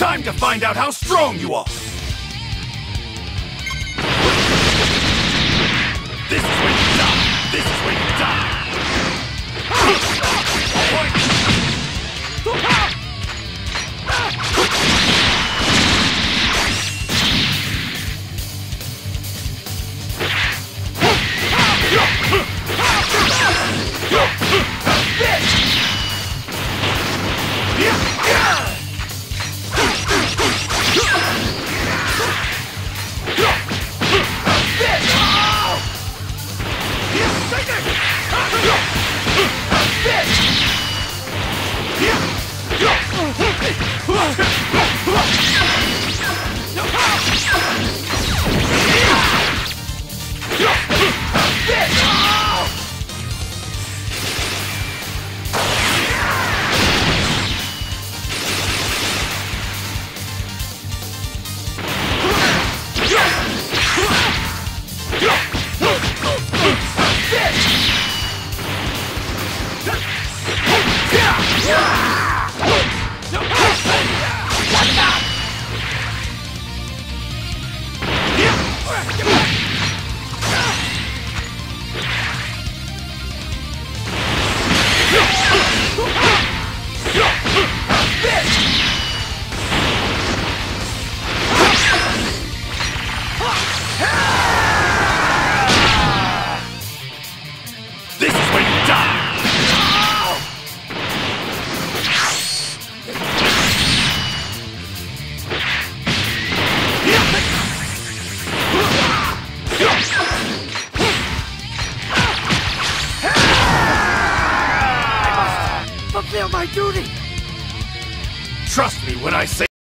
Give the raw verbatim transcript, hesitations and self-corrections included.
Time to find out how strong you are! This is where you die! This is where you die! This is where you die! Fulfill my duty! Trust me when I say